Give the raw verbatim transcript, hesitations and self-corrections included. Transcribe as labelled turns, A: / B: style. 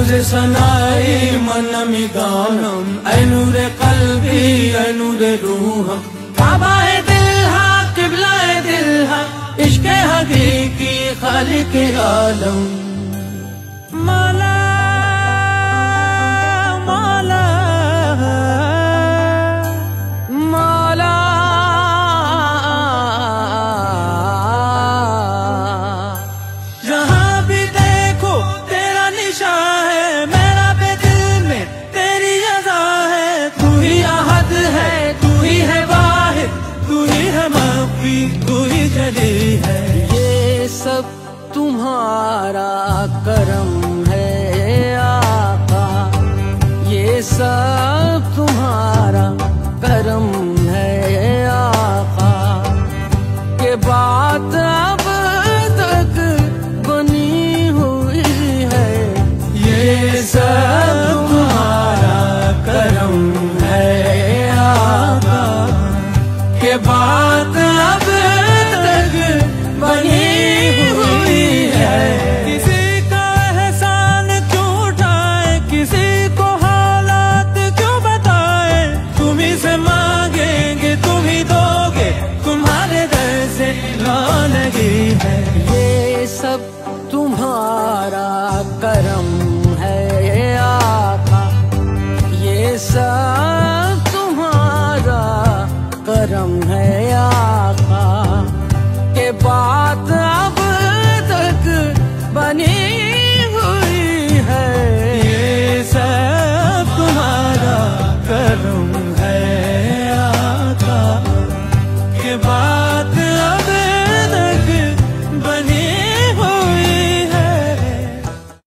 A: लफ्ज़ सनाई मन में गानम, ऐ नूरे क़ल्बी ऐ नूरे रूहम। काबाए दिल हा क़िबलाए दिल हा, इश्क़े हक़ीक़ी खालिक़े आलम। मौला मौला मौला, जहाँ भी देखो तेरा निशान है, मेरा भी दिल में तेरी अज़ा है। तू ही अहद है, तू ही है वाहिद, तू ही है मख्फी, तू ही जली है। ये सब तुम्हारा करम है आका, ये सब तुम्हारा करम है आका। के बात अब तक बनी हुई है, ये सब तुम्हारा करम है आका। के बात अब तक बनी हुई है। किसी का एहसान क्यों उठाए, किसी को हालात क्यों बताए। तुम ही से मांगेंगे तुम ही दोगे, तुम्हारे दर से लौटगी है। ये सब